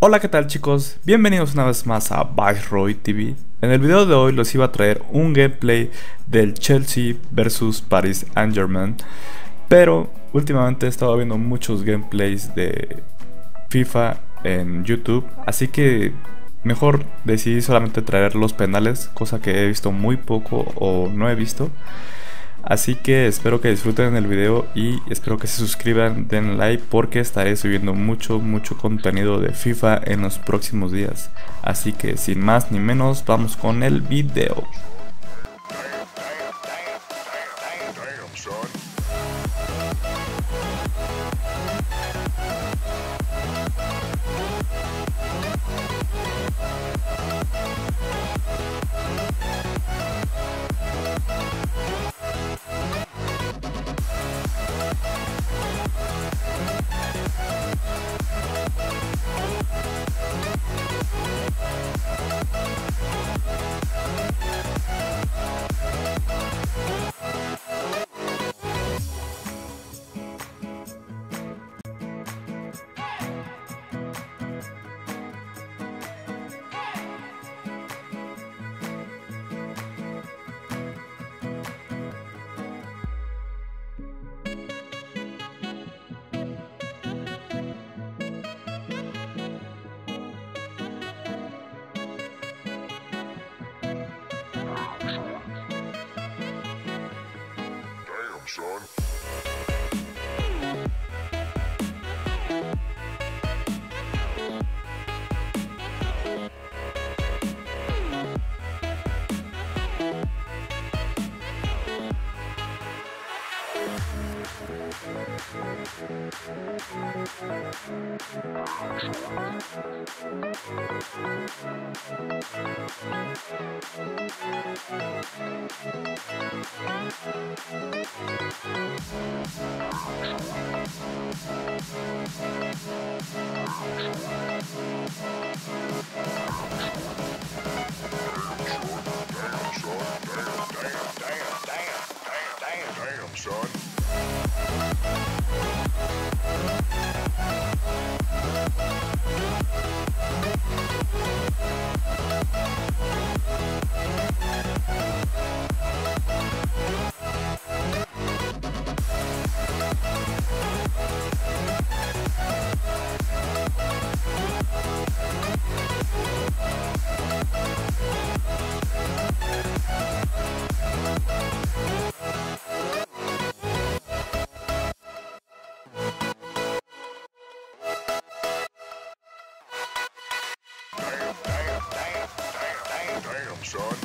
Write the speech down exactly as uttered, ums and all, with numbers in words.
Hola, ¿qué tal, chicos? Bienvenidos una vez más a Viceroy T V. En el video de hoy les iba a traer un gameplay del Chelsea versus Paris Saint-Germain, pero últimamente he estado viendo muchos gameplays de FIFA en YouTube, así que mejor decidí solamente traer los penales, cosa que he visto muy poco o no he visto. Así que espero que disfruten el video y espero que se suscriban, den like, porque estaré subiendo mucho, mucho contenido de FIFA en los próximos días. Así que sin más ni menos, vamos con el video. Son. Son. Son.